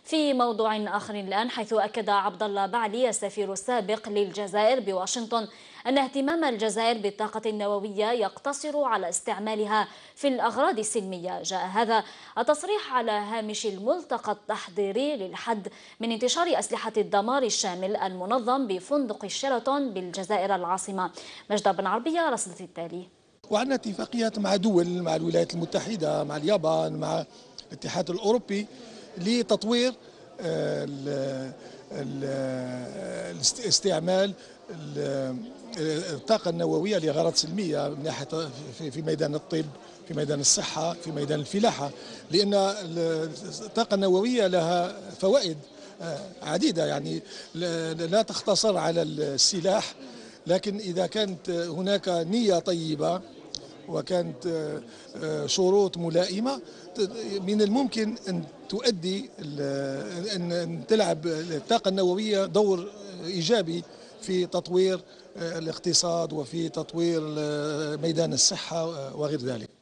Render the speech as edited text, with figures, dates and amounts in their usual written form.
في موضوع آخر الآن، حيث أكد عبد الله بعلي السفير السابق للجزائر بواشنطن أن اهتمام الجزائر بالطاقة النووية يقتصر على استعمالها في الأغراض السلمية. جاء هذا التصريح على هامش الملتقى التحضيري للحد من انتشار أسلحة الدمار الشامل المنظم بفندق الشيراتون بالجزائر العاصمة. مجد بن عربية رصدت التالي. وعندنا اتفاقيات مع دول، مع الولايات المتحدة، مع اليابان، مع الاتحاد الأوروبي لتطوير استعمال الطاقة النووية لغرض سلمية من ناحية في ميدان الطب، في ميدان الصحة، في ميدان الفلاحة، لأن الطاقة النووية لها فوائد عديدة، يعني لا تقتصر على السلاح، لكن إذا كانت هناك نية طيبة وكانت شروط ملائمة من الممكن أن تؤدي أن تلعب الطاقة النووية دور إيجابي في تطوير الاقتصاد وفي تطوير ميدان الصحة وغير ذلك.